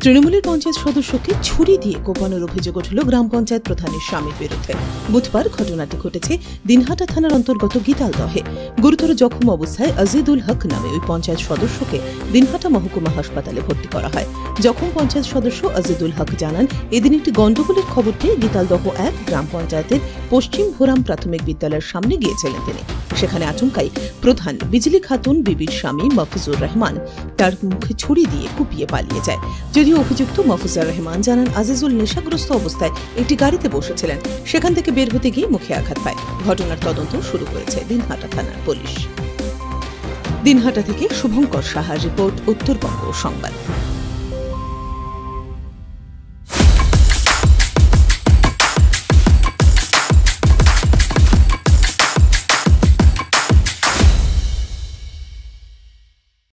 তৃণমূলের পঞ্চায়েত সদস্যকে ছুরি দিয়ে কোপানোর অভিযোগ উঠল গ্রাম পঞ্চায়েত প্রধানের স্বামীর বিরুদ্ধে। বুধবার ঘটনাটি ঘটেছে দিনহাটা থানার অন্তর্গত গীতালদহে। গুরুতর জখম অবস্থায় আজিদুল হক নামে ওই পঞ্চায়েত সদস্যকে দিনহাটা মহকুমা হাসপাতালে ভর্তি করা হয়। জখম পঞ্চায়েত সদস্য আজিদুল হক জানান, এদিন একটি গণ্ডগোলের খবর পেয়ে গীতালদহ ১ গ্রাম পঞ্চায়েতের পশ্চিম ভোরাম প্রাথমিক বিদ্যালয়ের সামনে গিয়েছিলেন তিনি। সেখানে আচমকাই প্রধান বিজলি খাতুন বিবির স্বামী মফিজুর রহমান তার মুখে ছুরি দিয়ে কুপিয়ে পালিয়ে যায়। যদিও অভিযুক্ত মফিজুর রহমান জানান, আজিজুল নেশাগ্রস্ত অবস্থায় একটি গাড়িতে বসেছিলেন, সেখান থেকে বের হতে গিয়ে মুখে আঘাত পায়। ঘটনার তদন্ত শুরু করেছে দিনহাটা থানার পুলিশ। দিনহাটা থেকে শুভঙ্কর সাহার রিপোর্ট, উত্তরবঙ্গ সংবাদ।